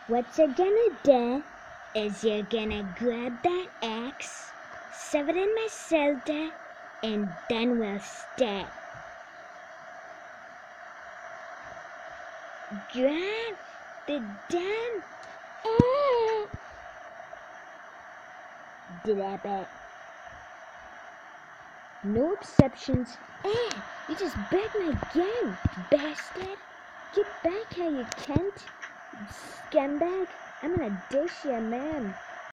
What you're gonna do is you're gonna grab that axe, shove it in my shoulder, and then we'll start. Grab the damn axe. Did I bet? No exceptions. You just begged my game, bastard. Get back here, you cunt. Scumbag. I'm gonna dish you, man.